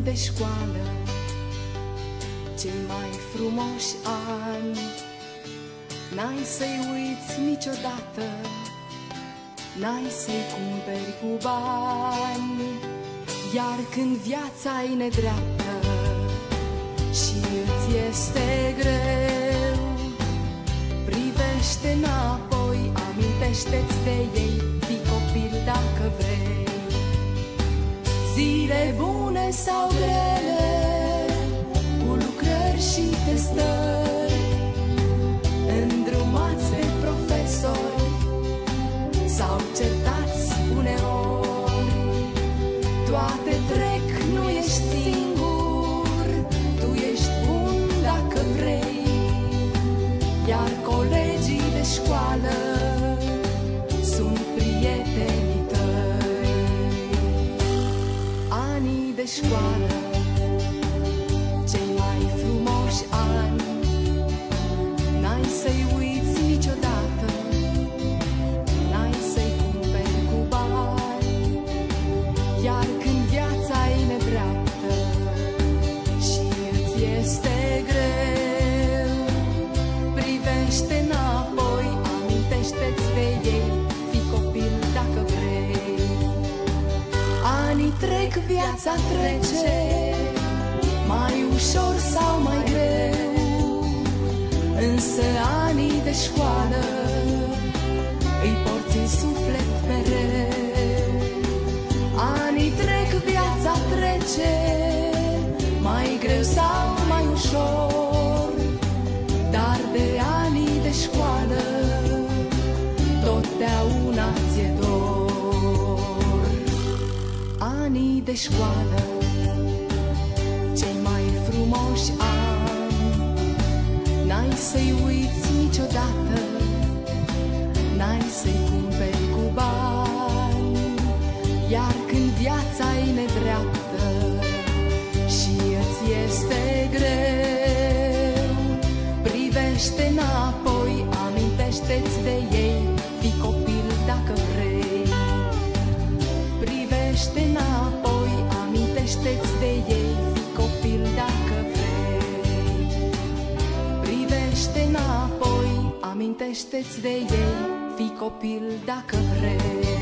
de școală, cei mai frumoși ani, n-ai să-i uiți niciodată, n-ai să-i cumperi cu bani. Iar când viața-i nedreaptă și îți este greu, privește înapoi, amintește-ți de ei, fii copil dacă vrei. Zile bune sau grele, cu lucrări și testări, îndrumați de profesori sau certați uneori, toate trec, nu ești singur, tu ești bun dacă vrei. Iar colegii de școală sunt prietenii tăi. Anii de școală, cei mai frumoși ani, n-ai să-i uiți niciodată, n-ai să-i cumperi cu bani. Iar când viața-i nedreaptă și îți este greu, privește înapoi, amintește-ți de ei, fii copil dacă vrei. Anii trec, viața trece, mai ușor sau mai greu, însă anii de școală îi porți în suflet mereu. Anii trec, viața trece, mai greu sau mai ușor, dar de anii de școală totdeauna ți-e dor. Anii de școală, cei mai frumoși ani, n-ai să-i uiți niciodată, n-ai să-i cumperi cu bani. Iar când viața-i nedreaptă și îți este greu, privește înapoi, amintește-ți de ei, fii copil dacă vrei. Privește înapoi, amintește-ți de ei, fii copil dacă vrei. Privește înapoi, amintește-ți de ei, fii copil dacă vrei.